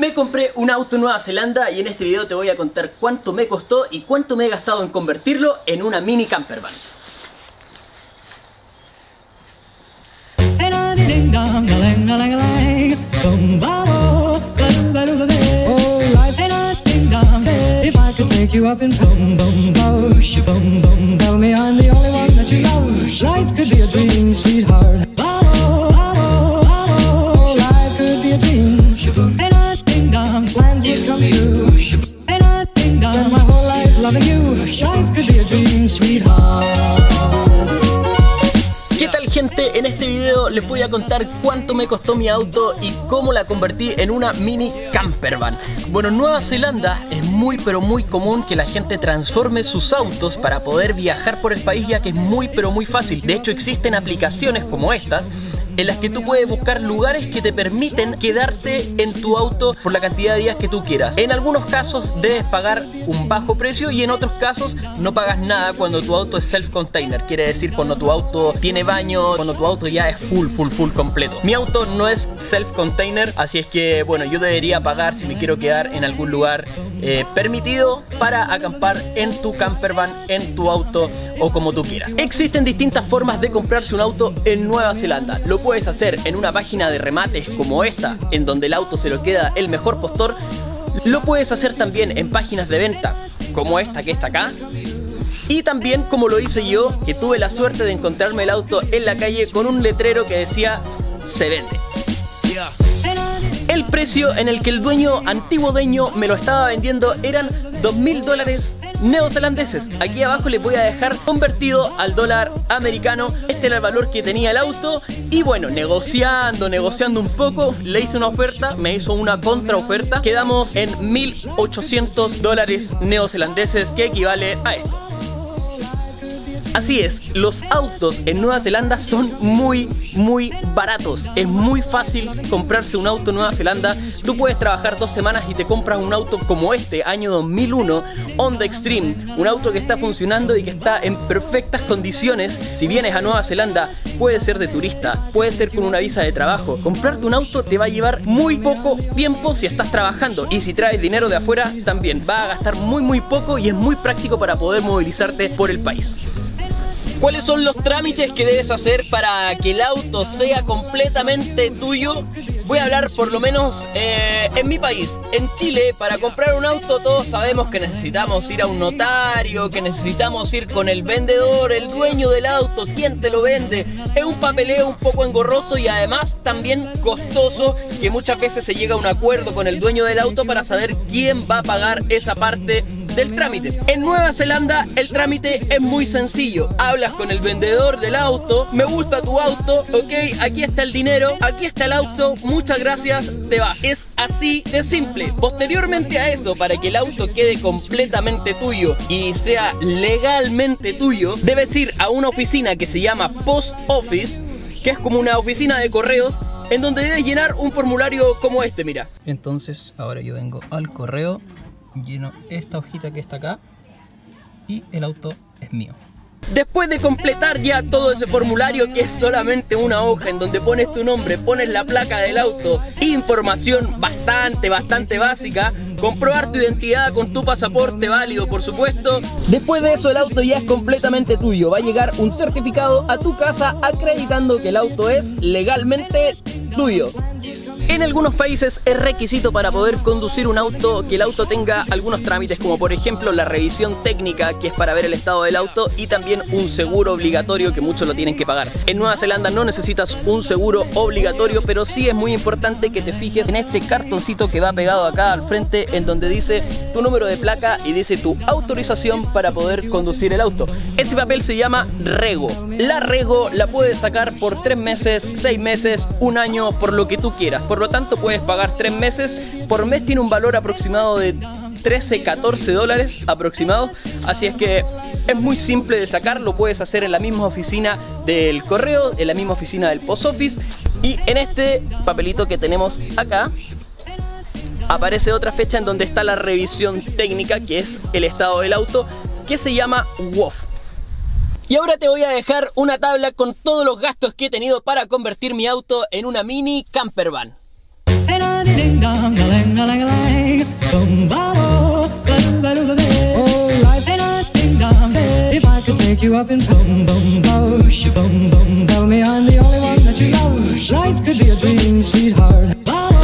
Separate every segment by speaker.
Speaker 1: Me compré un auto en Nueva Zelanda y en este video te voy a contar cuánto me costó y cuánto me he gastado en convertirlo en una mini campervan. ¿Qué tal, gente? En este video les voy a contar cuánto me costó mi auto y cómo la convertí en una mini campervan. Bueno, en Nueva Zelanda es muy pero muy común que la gente transforme sus autos para poder viajar por el país, ya que es muy pero muy fácil. De hecho, existen aplicaciones como estas en las que tú puedes buscar lugares que te permiten quedarte en tu auto por la cantidad de días que tú quieras. En algunos casos debes pagar un bajo precio y en otros casos no pagas nada cuando tu auto es self-container. Quiere decir cuando tu auto tiene baño, cuando tu auto ya es full completo. Mi auto no es self-container, así es que bueno, yo debería pagar si me quiero quedar en algún lugar permitido para acampar en tu campervan, en tu auto o como tú quieras. Existen distintas formas de comprarse un auto en Nueva Zelanda. Lo puedes hacer en una página de remates como esta, en donde el auto se lo queda el mejor postor. Lo puedes hacer también en páginas de venta como esta que está acá. Y también como lo hice yo, que tuve la suerte de encontrarme el auto en la calle con un letrero que decía "se vende". El precio en el que el antiguo dueño me lo estaba vendiendo eran $2.000 neozelandeses. Aquí abajo les voy a dejar convertido al dólar americano. Este era el valor que tenía el auto. Y bueno, negociando un poco, le hice una oferta, me hizo una contraoferta. Quedamos en $1.800 neozelandeses, que equivale a esto. Así es, los autos en Nueva Zelanda son muy baratos. Es muy fácil comprarse un auto en Nueva Zelanda. Tú puedes trabajar 2 semanas y te compras un auto como este, año 2001, Honda Extreme. Un auto que está funcionando y que está en perfectas condiciones. Si vienes a Nueva Zelanda, puede ser de turista, puede ser con una visa de trabajo. Comprarte un auto te va a llevar muy poco tiempo si estás trabajando. Y si traes dinero de afuera, también va a gastar muy poco y es muy práctico para poder movilizarte por el país. ¿Cuáles son los trámites que debes hacer para que el auto sea completamente tuyo? Voy a hablar por lo menos en mi país. En Chile, para comprar un auto todos sabemos que necesitamos ir a un notario, que necesitamos ir con el vendedor, el dueño del auto, quien te lo vende. Es un papeleo un poco engorroso y además también costoso, que muchas veces se llega a un acuerdo con el dueño del auto para saber quién va a pagar esa parte del trámite. En Nueva Zelanda el trámite es muy sencillo. Hablas con el vendedor del auto: me gusta tu auto, ok, aquí está el dinero, aquí está el auto, muchas gracias, te vas. Es así de simple. Posteriormente a eso, para que el auto quede completamente tuyo y sea legalmente tuyo, debes ir a una oficina que se llama Post Office, que es como una oficina de correos, en donde debes llenar un formulario como este, mira. Entonces ahora yo vengo al correo, lleno esta hojita que está acá y el auto es mío. Después de completar ya todo ese formulario, que es solamente una hoja en donde pones tu nombre, pones la placa del auto, información bastante básica, comprobar tu identidad con tu pasaporte válido, por supuesto. Después de eso el auto ya es completamente tuyo. Va a llegar un certificado a tu casa acreditando que el auto es legalmente tuyo. En algunos países es requisito para poder conducir un auto que el auto tenga algunos trámites, como por ejemplo la revisión técnica, que es para ver el estado del auto, y también un seguro obligatorio, que muchos lo tienen que pagar. En Nueva Zelanda no necesitas un seguro obligatorio, pero sí es muy importante que te fijes en este cartoncito que va pegado acá al frente, en donde dice tu número de placa y dice tu autorización para poder conducir el auto. Ese papel se llama rego. La rego la puedes sacar por 3 meses, 6 meses, 1 año, por lo que tú quieras. Por lo tanto puedes pagar 3 meses, por mes tiene un valor aproximado de 13-14 dólares aproximado, así es que es muy simple de sacar. Lo puedes hacer en la misma oficina del correo, en la misma oficina del Post Office, y en este papelito que tenemos acá aparece otra fecha en donde está la revisión técnica, que es el estado del auto, que se llama WOF. Y ahora te voy a dejar una tabla con todos los gastos que he tenido para convertir mi auto en una mini campervan.
Speaker 2: Take you up in boom boom boom, boom boom. Tell me I'm the only one that you love. Life could be a dream, sweetheart.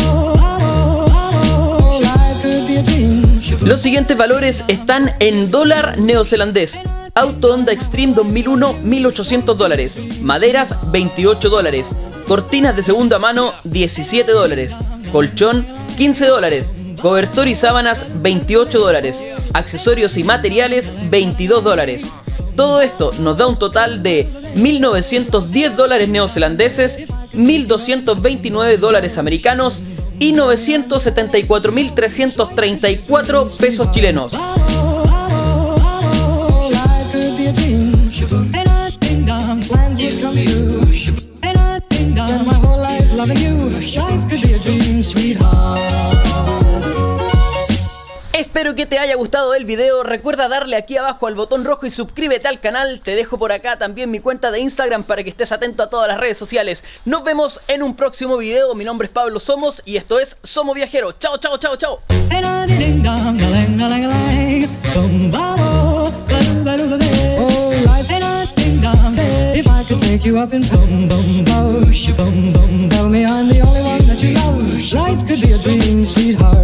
Speaker 2: Life could be a dream.
Speaker 1: Los siguientes valores están en dólar neozelandés. Auto Honda Extreme 2001, $1.800. Maderas, $28. Cortinas de segunda mano, $17. Colchón, $15. Cobertor y sábanas, $28. Accesorios y materiales, $22. Todo esto nos da un total de $1.910 neozelandeses, $1.229 americanos y 974.334 pesos chilenos. Espero que te haya gustado el video. Recuerda darle aquí abajo al botón rojo y suscríbete al canal. Te dejo por acá también mi cuenta de Instagram para que estés atento a todas las redes sociales. Nos vemos en un próximo video. Mi nombre es Pablo Somos y esto es Somos Viajeros. Chao, chao, chao, chao. Take you up in boom boom boom, boom boom. Tell me I'm the only one that you love. Life could be a dream, sweetheart.